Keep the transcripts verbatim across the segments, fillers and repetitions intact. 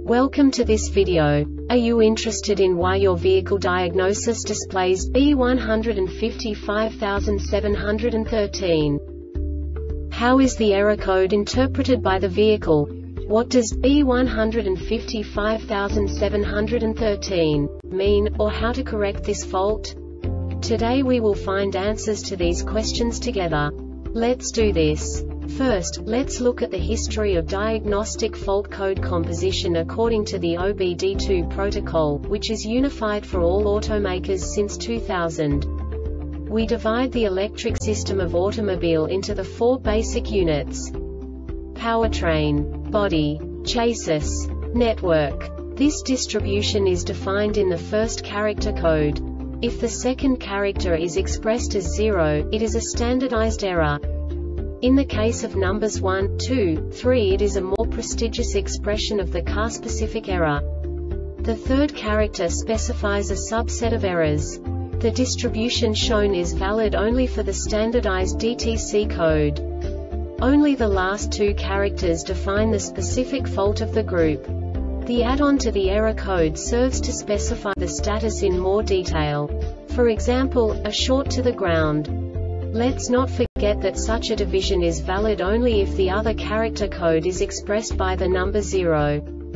Welcome to this video. Are you interested in why your vehicle diagnosis displays B one five five seven one three? How is the error code interpreted by the vehicle? What does B one five five seven one three mean, or how to correct this fault? Today we will find answers to these questions together. Let's do this. First, let's look at the history of diagnostic fault code composition according to the O B D two protocol, which is unified for all automakers since two thousand. We divide the electric system of automobile into the four basic units: powertrain, body, chassis, network. This distribution is defined in the first character code. If the second character is expressed as zero, it is a standardized error. In the case of numbers one, two, three, it is a more prestigious expression of the car-specific error. The third character specifies a subset of errors. The distribution shown is valid only for the standardized D T C code. Only the last two characters define the specific fault of the group. The add-on to the error code serves to specify the status in more detail. For example, a short to the ground. Let's not forget that such a division is valid only if the other character code is expressed by the number zero.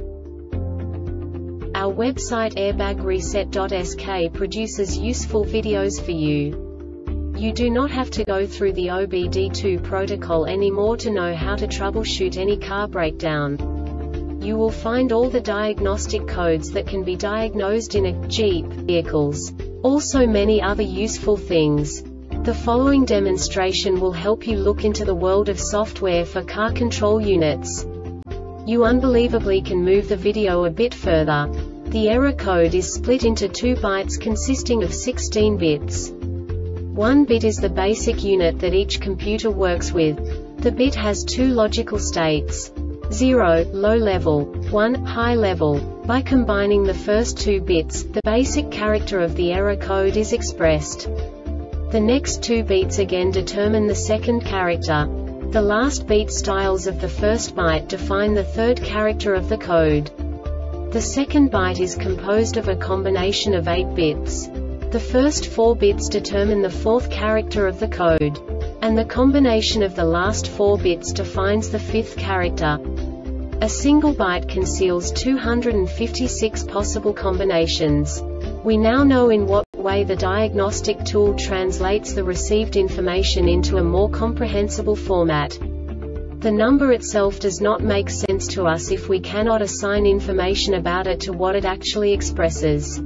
Our website airbag reset dot S K produces useful videos for you. You do not have to go through the O B D two protocol anymore to know how to troubleshoot any car breakdown. You will find all the diagnostic codes that can be diagnosed in a Jeep vehicles. Also many other useful things. The following demonstration will help you look into the world of software for car control units. You unbelievably can move the video a bit further. The error code is split into two bytes consisting of sixteen bits. One bit is the basic unit that each computer works with. The bit has two logical states: zero, low level, one, high level. By combining the first two bits, the basic character of the error code is expressed. The next two beats again determine the second character. The last beat styles of the first byte define the third character of the code. The second byte is composed of a combination of eight bits. The first four bits determine the fourth character of the code. And the combination of the last four bits defines the fifth character. A single byte conceals two hundred fifty-six possible combinations. We now know in what way the diagnostic tool translates the received information into a more comprehensible format. The number itself does not make sense to us if we cannot assign information about it to what it actually expresses.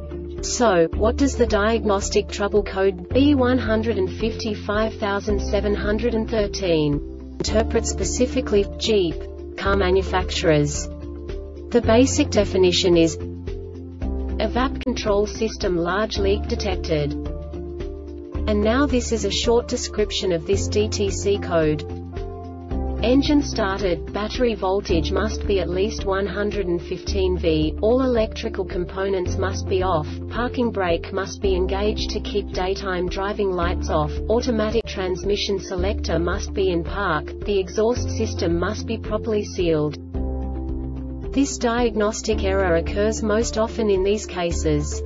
So, what does the diagnostic trouble code B one five five seven one three interpret specifically for Jeep car manufacturers? The basic definition is a V A P control system large leak detected. And now this is a short description of this D T C code. Engine started, battery voltage must be at least one hundred fifteen volts, all electrical components must be off, parking brake must be engaged to keep daytime driving lights off, automatic transmission selector must be in park, the exhaust system must be properly sealed. This diagnostic error occurs most often in these cases: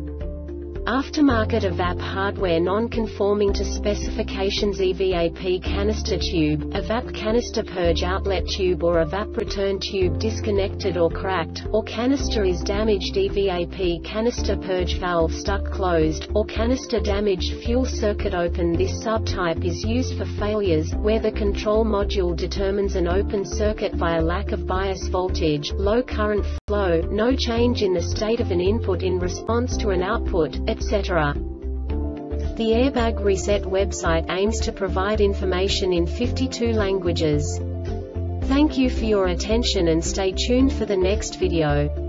aftermarket A V A P hardware non-conforming to specifications, E V A P canister tube, A V A P canister purge outlet tube or A V A P return tube disconnected or cracked, or canister is damaged, E V A P canister purge valve stuck closed, or canister damaged, fuel circuit open. This subtype is used for failures where the control module determines an open circuit via lack of bias voltage, low current flow, no change in the state of an input in response to an output, et cetera. The Airbag Reset website aims to provide information in fifty-two languages. Thank you for your attention and stay tuned for the next video.